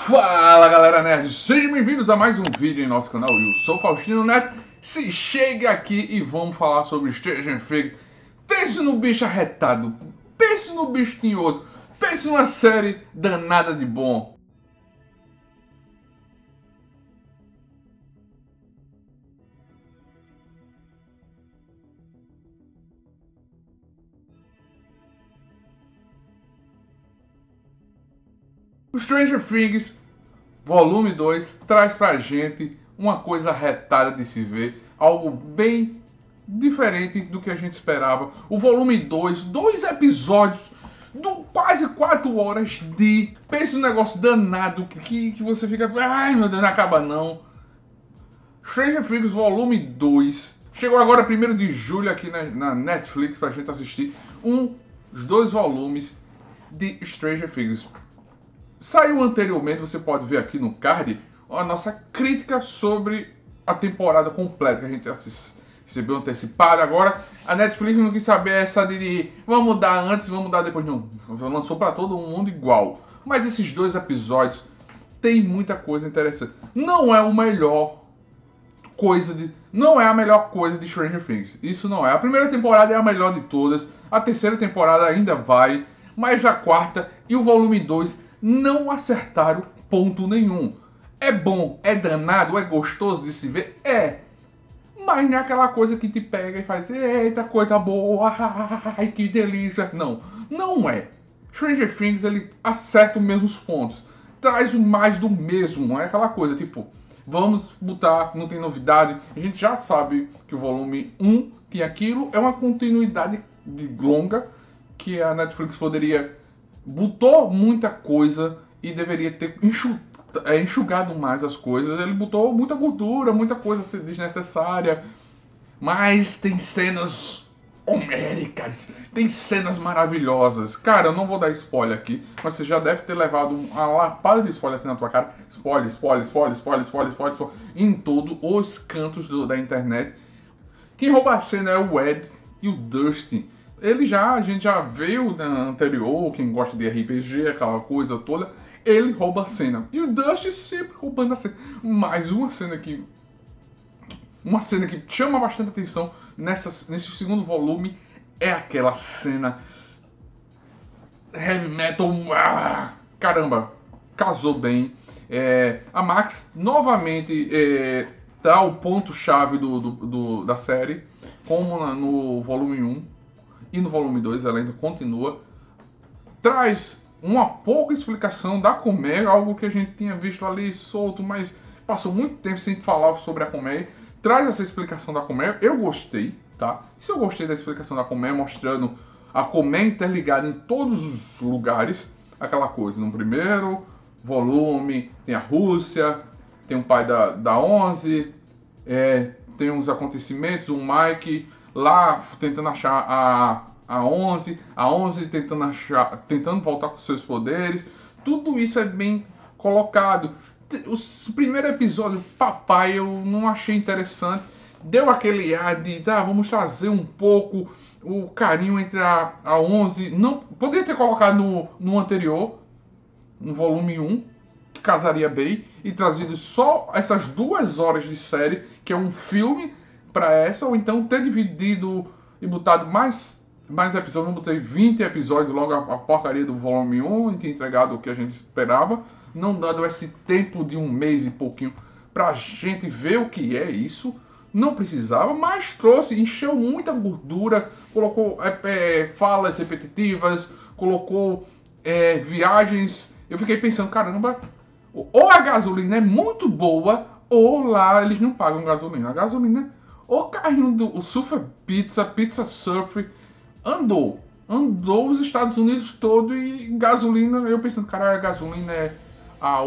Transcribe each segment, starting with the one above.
Fala galera nerd, sejam bem-vindos a mais um vídeo em nosso canal. Eu sou Faustino Neto. Se chega aqui e vamos falar sobre Stranger Things. Pense no bicho arretado, pense no bicho tinhoso, pense numa série danada de bom. O Stranger Things Volume 2 traz pra gente uma coisa retada de se ver, algo bem diferente do que a gente esperava. O Volume 2, 2 episódios, quase 4 horas de... Pense num negócio danado que você fica... Ai meu Deus, não acaba não. Stranger Things Volume 2 chegou agora 1º de julho aqui na Netflix pra gente assistir os 2 volumes de Stranger Things. Saiu anteriormente, você pode ver aqui no card, a nossa crítica sobre a temporada completa que a gente recebeu antecipada. Agora a Netflix não quis saber essa de vamos dar antes, vamos dar depois. Não, lançou para todo mundo igual. Mas esses 2 episódios tem muita coisa interessante. Não é a melhor coisa de Stranger Things. Isso não é. A primeira temporada é a melhor de todas. A terceira temporada ainda vai. Mas a quarta e o volume 2 não acertaram ponto nenhum. É bom, é danado, é gostoso de se ver? É. Mas não é aquela coisa que te pega e faz eita, coisa boa, ai que delícia. Não, não é. Stranger Things, ele acerta os mesmos pontos. Traz o mais do mesmo, não é aquela coisa tipo, vamos botar, não tem novidade. A gente já sabe que o volume 1 tem aquilo, é uma continuidade longa que a Netflix poderia... Botou muita coisa e deveria ter enxugado mais as coisas. Ele botou muita gordura, muita coisa desnecessária. Mas tem cenas homéricas, tem cenas maravilhosas. Cara, eu não vou dar spoiler aqui, mas você já deve ter levado uma lapada de spoiler assim na tua cara. Spoiler. Em todos os cantos da internet. Quem rouba a cena é o Ed e o Dustin. A gente já veio na anterior, quem gosta de RPG, aquela coisa toda, ele rouba a cena. E o Dustin sempre roubando a cena. Mas uma cena que chama bastante atenção nesse segundo volume é aquela cena heavy metal. Caramba, casou bem. A Max novamente dá o ponto-chave da série, como no volume 1. E no volume 2 ela ainda continua. Traz uma pouca explicação da colmeia, algo que a gente tinha visto ali solto, mas passou muito tempo sem falar sobre a colmeia. Traz essa explicação da colmeia, eu gostei, tá? Isso eu gostei da explicação da colmeia, mostrando a colmeia interligada em todos os lugares. Aquela coisa, no primeiro volume tem a Rússia, tem o pai da 11, tem uns acontecimentos, o Mike... lá tentando achar a 11 tentando voltar com seus poderes. Tudo isso é bem colocado. O primeiro episódio, papai, eu não achei interessante. Deu aquele ar de, vamos trazer um pouco o carinho entre a 11. Não, poderia ter colocado no anterior, no volume 1, que casaria bem, e trazido só essas 2 horas de série, que é um filme para essa, ou então ter dividido e botado mais episódios. Não botei 20 episódios logo a porcaria do volume 1 e ter entregado o que a gente esperava, não dando esse tempo de 1 mês e pouquinho pra gente ver o que é isso. Não precisava, mas trouxe, encheu muita gordura, colocou falas repetitivas, colocou viagens. Eu fiquei pensando, caramba, ou a gasolina é muito boa, ou lá eles não pagam gasolina. A gasolina, o carrinho do Surfer Pizza Surf, andou os Estados Unidos todo, e gasolina, eu pensando, cara, a gasolina é a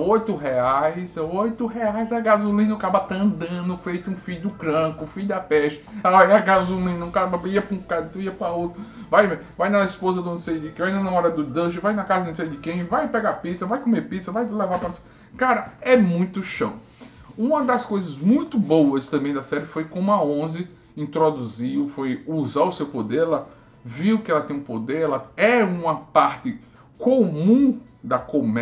R$8, a gasolina, o cara tá andando, feito um filho do cranco, filho da peste. A gasolina, o cara ia pra um canto, ia pra outro, vai na esposa do não sei de quem, vai na namorada do Dutch, vai na casa de não sei de quem, vai pegar pizza, vai comer pizza, vai levar pra... Cara, é muito chão. Uma das coisas muito boas também da série foi como a 11 introduziu, foi usar o seu poder. Ela viu que ela tem um poder, ela é uma parte comum da colmeia,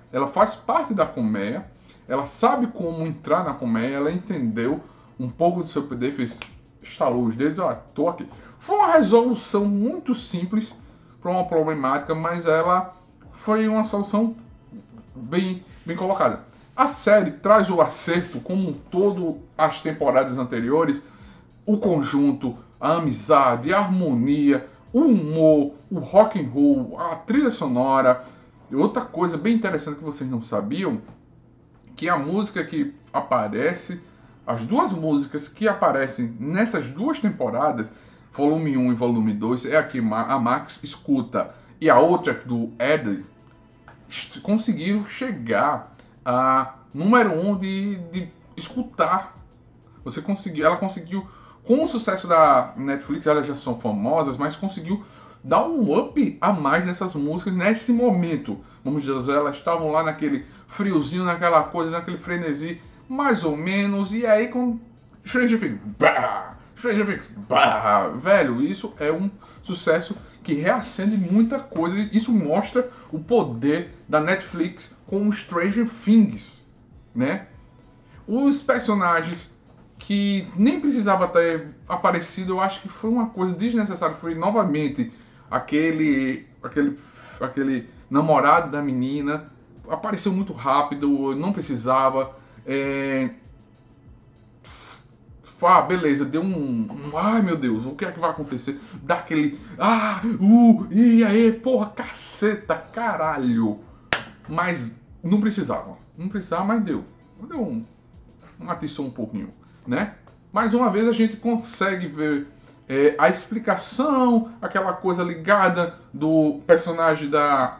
ela faz parte da colmeia, ela sabe como entrar na colmeia, ela entendeu um pouco do seu poder, fez, estalou os dedos, ó, tô aqui. Foi uma resolução muito simples para uma problemática, mas ela foi uma solução bem colocada. A série traz o acerto, como todo as temporadas anteriores, o conjunto, a amizade, a harmonia, o humor, o rock and roll, a trilha sonora. E outra coisa bem interessante que vocês não sabiam, que a música que aparece, as duas músicas que aparecem nessas duas temporadas, volume 1 e volume 2, é a que a Max escuta, e a outra do Ed, conseguiram chegar a número 1 de escutar. Ela conseguiu, com o sucesso da Netflix, elas já são famosas, mas conseguiu dar um up a mais nessas músicas nesse momento. Vamos dizer, elas estavam lá naquele friozinho, naquela coisa, naquele frenesi, mais ou menos, e aí com Stranger Things, Stranger Things, velho, isso é um sucesso que reacende muita coisa. Isso mostra o poder da Netflix com Stranger Things, né? Os personagens que nem precisava ter aparecido, eu acho que foi uma coisa desnecessária. Foi novamente aquele namorado da menina, apareceu muito rápido, não precisava. Beleza, deu ai meu Deus, o que é que vai acontecer? Dá aquele, e aí, porra, caceta, caralho. Mas não precisava, mas deu atiçou um pouquinho, né? Mais uma vez a gente consegue ver a explicação, aquela coisa ligada do personagem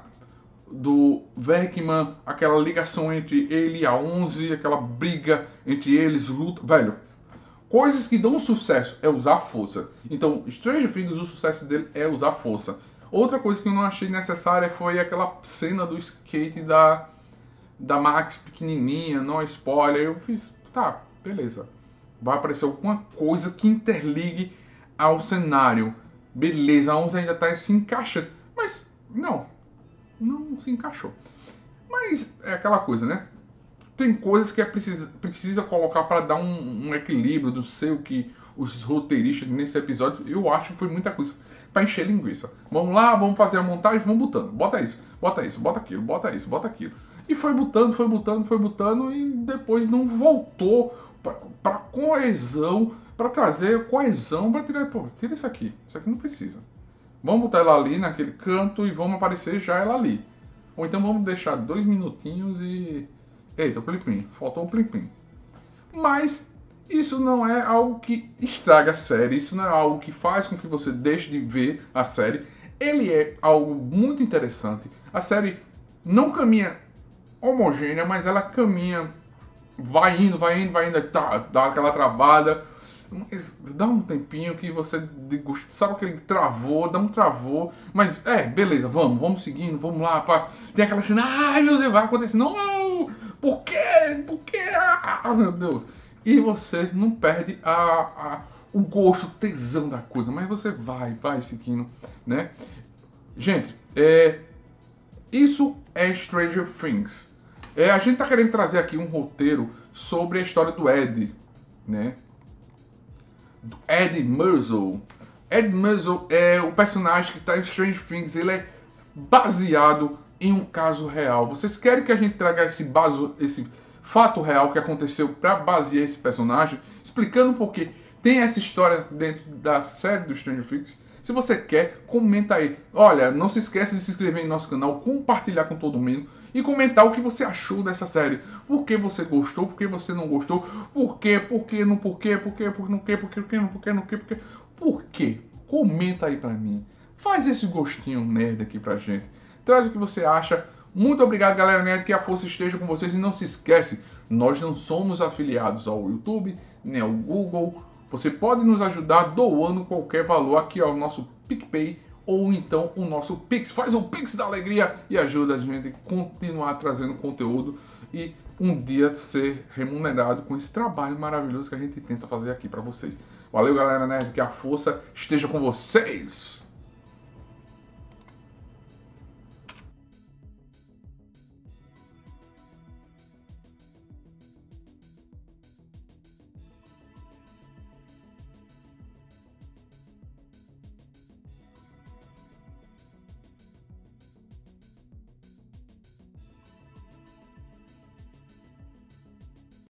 do Venkman, aquela ligação entre ele e a 11, aquela briga entre eles, luta, velho. Coisas que dão sucesso é usar força. Então, Stranger Things, o sucesso dele é usar força. Outra coisa que eu não achei necessária foi aquela cena do skate da Max pequenininha, não é spoiler. Eu fiz, tá, beleza. Vai aparecer alguma coisa que interligue ao cenário. Beleza, a 11 ainda tá se encaixando. Mas, não se encaixou. Mas é aquela coisa, né? Tem coisas que precisa colocar para dar um equilíbrio, não sei o que os roteiristas nesse episódio, eu acho que foi muita coisa para encher linguiça. Vamos lá, vamos fazer a montagem, vamos botando. Bota isso, bota aquilo, bota isso, bota aquilo. E foi botando e depois não voltou para coesão, para trazer coesão, para tirar, tira isso aqui não precisa. Vamos botar ela ali naquele canto e vamos aparecer já ela ali. Ou então vamos deixar 2 minutinhos e... Eita, o plim-plim, faltou o plim-plim. Mas isso não é algo que estraga a série, isso não é algo que faz com que você deixe de ver a série. Ele é algo muito interessante. A série não caminha homogênea, mas ela caminha, vai indo, tá, dá aquela travada. Dá um tempinho que você sabe que ele travou, mas beleza, vamos seguindo, vamos lá, tem aquela cena, ai meu Deus, vai acontecer, não, por quê, meu Deus, e você não perde o gosto, o tesão da coisa, mas você vai seguindo, né, gente, isso é Stranger Things, a gente tá querendo trazer aqui um roteiro sobre a história do Ed, né, Ed Merzel. Ed Merzel é o personagem que está em Stranger Things. Ele é baseado em um caso real. Vocês querem que a gente traga esse fato real que aconteceu para basear esse personagem, explicando por que tem essa história dentro da série do Stranger Things? Se você quer, comenta aí. Olha, não se esqueça de se inscrever em nosso canal, compartilhar com todo mundo e comentar o que você achou dessa série. Por que você gostou, por que você não gostou, por quê, por quê? Comenta aí pra mim. Faz esse gostinho nerd aqui pra gente. Traz o que você acha. Muito obrigado, galera nerd, que a força esteja com vocês. E não se esquece, nós não somos afiliados ao YouTube, nem ao Google. Você pode nos ajudar doando qualquer valor aqui ao nosso PicPay ou então o nosso Pix. Faz o Pix da alegria e ajuda a gente a continuar trazendo conteúdo e um dia ser remunerado com esse trabalho maravilhoso que a gente tenta fazer aqui para vocês. Valeu, galera nerd, que a força esteja com vocês!